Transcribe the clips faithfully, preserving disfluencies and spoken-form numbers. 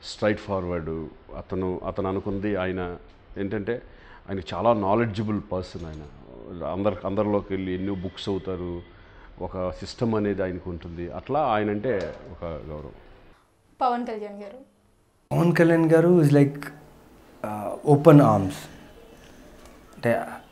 Straight forward. అతను అతను అనుకుంది ఆయన ఏంటంటే ఆయన చాలా నాలెడ్జబుల్ పర్సన్. ఆయన అందరి అందరిలోకి వెళ్ళి ఎన్నో బుక్స్ అవుతారు, ఒక సిస్టమ్ అనేది ఆయనకు ఉంటుంది. అట్లా ఆయన అంటే ఒక గౌరవం. పవన్ కళ్యాణ్ గారు పవన్ కళ్యాణ్ గారు ఇస్ లైక్ ఓపెన్ ఆర్మ్స్. అంటే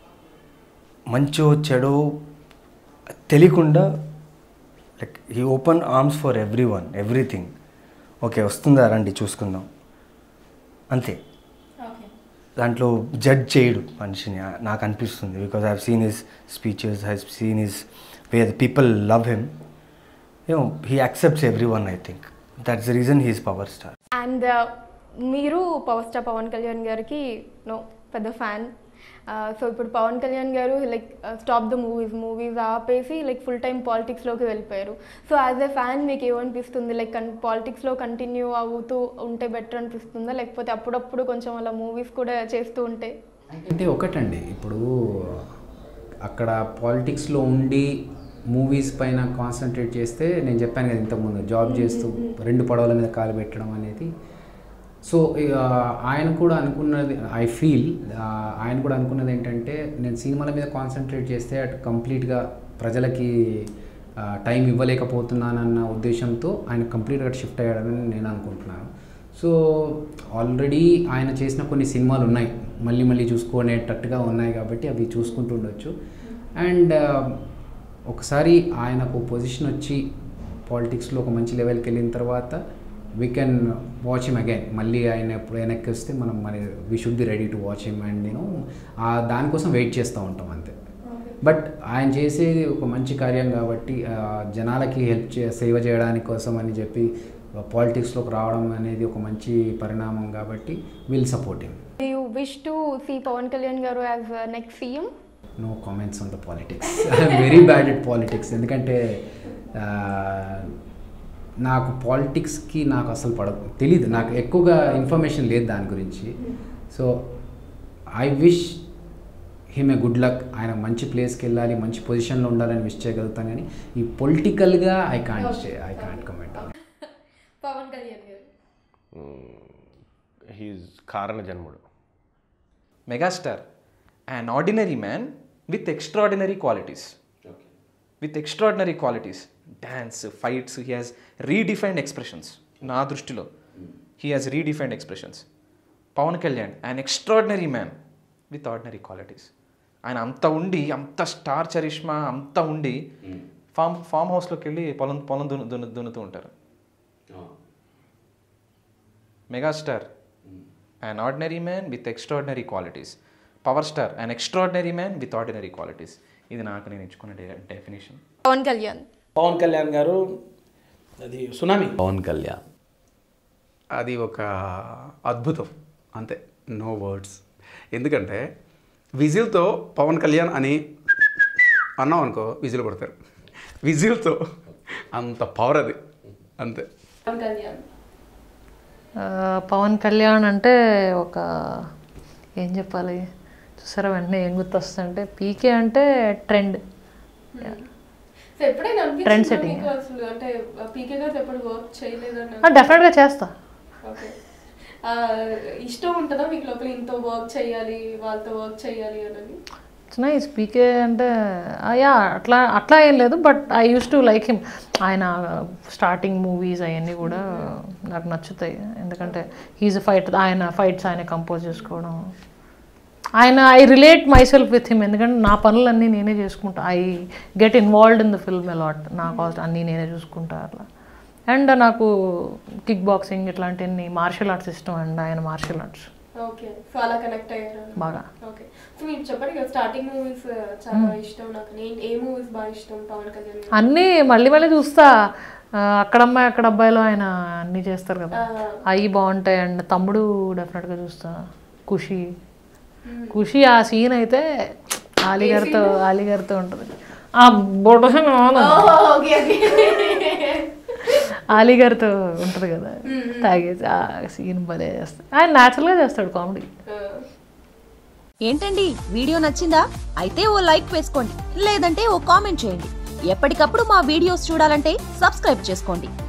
మంచో చెడో తెలియకుండా లైక్ ఈ open arms for everyone, everything. Okay వస్తుందా రండి చూసుకుందాం అంతే. దాంట్లో జడ్జ్ చేయడు మనిషిని నాకు అనిపిస్తుంది. Because I have seen his speeches, I have seen his way the people love him. You know he accepts everyone. I think that's the reason he is power star. And మీరు power star Pawan Kalyan గారికి no పెద్ద fan. So ఇప్పుడు పవన్ కళ్యాణ్ గారు like stop the movies movies ఆపేసి like full time పాలిటిక్స్లోకి వెళ్ళిపోయారు. So as a fan మీకు ఏమనిపిస్తుంది? లైక్ కన్ పాలిటిక్స్లో కంటిన్యూ అవుతూ ఉంటే బెటర్ అనిపిస్తుందా, లేకపోతే అప్పుడప్పుడు కొంచెం అలా మూవీస్ కూడా చేస్తూ ఉంటే? అంటే ఒకటండి, ఇప్పుడు అక్కడ పాలిటిక్స్లో ఉండి మూవీస్ పైన కాన్సన్ట్రేట్ చేస్తే నేను చెప్పాను కదా ఇంతకుముందు, జాబ్ చేస్తూ రెండు పడవల మీద కాలు పెట్టడం అనేది. సో ఆయన కూడా అనుకున్నది, ఐ ఫీల్ ఆయన కూడా అనుకున్నది ఏంటంటే నేను సినిమాల మీద కాన్సన్ట్రేట్ చేస్తే అటు కంప్లీట్గా ప్రజలకి టైం ఇవ్వలేకపోతున్నానన్న ఉద్దేశంతో ఆయన కంప్లీట్గా షిఫ్ట్ అయ్యాడని నేను అనుకుంటున్నాను. సో ఆల్రెడీ ఆయన చేసిన కొన్ని సినిమాలు ఉన్నాయి, మళ్ళీ మళ్ళీ చూసుకునేటట్టుగా ఉన్నాయి కాబట్టి అవి చూసుకుంటూ ఉండొచ్చు. అండ్ ఒకసారి ఆయనకు పొజిషన్ వచ్చి పాలిటిక్స్లో ఒక మంచి లెవెల్కి వెళ్ళిన తర్వాత we can watch him again. మళ్ళీ ఆయన ఎప్పుడు వెనక్కి వస్తే మనం మరి we should be ready to watch him. And నేను దానికోసం వెయిట్ చేస్తూ ఉంటాం అంతే. బట్ ఆయన చేసేది ఒక మంచి కార్యం కాబట్టి జనాలకి హెల్ప్ చే సేవ చేయడానికి కోసం అని చెప్పి పాలిటిక్స్లోకి రావడం అనేది ఒక మంచి పరిణామం కాబట్టి will support him. Do you wish to see Pawan Kalyan garu as uh, next C M? No comments on the politics. I am very bad at politics. ఎందుకంటే నాకు పాలిటిక్స్కి నాకు అసలు పడదు, తెలీదు, నాకు ఎక్కువగా ఇన్ఫర్మేషన్ లేదు దాని గురించి. So I wish him a good luck. ఆయన మంచి ప్లేస్కి వెళ్ళాలి, మంచి పొజిషన్లో ఉండాలని విష్ చేయగలుగుతాను. కానీ ఈ పొలిటికల్గా I can't say, I can't comment. Pawan Kalyan గారు హీఈస్ కారణ జన్ముడు, megastar, an ordinary man with extraordinary qualities. Okay. With extraordinary qualities. Dance, fights, he has redefined expressions. Na drushtilo. He has redefined expressions. Pawan Kalyan, an extraordinary man with ordinary qualities. ఆయన అంత ఉండి, అంత star charisma అంత ఉండి form form హౌస్లోకి వెళ్ళి పొలం పొలం దున్ను దున్ను దున్నుతూ ఉంటారు. Megastar, an ordinary man with extraordinary qualities. Power star, an extraordinary man with ordinary qualities. ఇది నాకు నేను ఇచ్చుకున్న డెఫినేషన్. పవన్ కళ్యాణ్ పవన్ కళ్యాణ్ గారు అది సునామీ. పవన్ కళ్యాణ్ అది ఒక అద్భుతం అంతే, నో వర్డ్స్. ఎందుకంటే విజిల్తో పవన్ కళ్యాణ్ అని అన్నాం అనుకో విజిల్ కొడతారు. విజిల్తో అంత పవర్ అది అంతే. పవన్ కళ్యాణ్ పవన్ కళ్యాణ్ అంటే ఒక ఏం చెప్పాలి, చూసారా వెంటనే ఏం గుర్తొస్తుందంటే పీకే అంటే ట్రెండ్, ట్రెండ్ సెట్టింగ్. డెఫినెట్గా చేస్తా. ఇష్టం ఉంటుందా మీకు లోపల ఇంతో వర్క్ చేయాలి, వాళ్ళతో వర్క్ చేయాలి అని? నైస్. పీకే అంటే యా అట్లా అట్లా ఏం లేదు, but I use to like him. ఆయన స్టార్టింగ్ మూవీస్ అవన్నీ కూడా నాకు నచ్చుతాయి, ఎందుకంటే హీజ్ ఫైట్, ఆయన ఫైట్స్ ఆయన కంపోజ్ చేసుకోవడం, ఆయన I relate myself with him. ఎందుకంటే నా పనులన్నీ నేనే చేసుకుంటా, I get involved in the film a lot, నా కాస్ట్ అన్నీ నేనే చూసుకుంటా అట్లా. అండ్ నాకు కిక్ బాక్సింగ్ ఇట్లాంటివన్నీ మార్షల్ ఆర్ట్స్ ఇష్టం, అండ్ ఆయన మార్షల్ ఆర్ట్స్ ఓకే. సో అలా కనెక్ట్ అయ్యారు బాగా. ఓకే. సో మీరు చెప్పండి కదా స్టార్టింగ్ మూవీస్ చాలా ఇష్టం నాకు, నేను ఏ మూవీస్ బాగా ఇష్టం పవన్ కళ్యాణ్? అన్నీ మళ్ళీ మళ్ళీ చూస్తా. అక్కడమ్మాయి అక్కడ అబ్బాయిలో ఆయన అన్నీ చేస్తారు కదా, అవి బాగుంటాయి. అండ్ తమ్ముడు డెఫినెట్గా చూస్తా. ఖుషి, ఖుషి ఆ సీన్ అయితే ఆలీగారితో ఆలీగారితో ఉంటుంది. ఆ బొడ ఆలీగారితో ఉంటుంది కదా, తాగేసి ఆ సీన్ భలే చేస్తాడు ఆయన, న్యాచురల్గా చేస్తాడు కామెడీ. ఏంటండి వీడియో నచ్చిందా? అయితే ఓ లైక్ వేసుకోండి, లేదంటే ఓ కామెంట్ చేయండి. ఎప్పటికప్పుడు మా వీడియోస్ చూడాలంటే సబ్స్క్రైబ్ చేసుకోండి.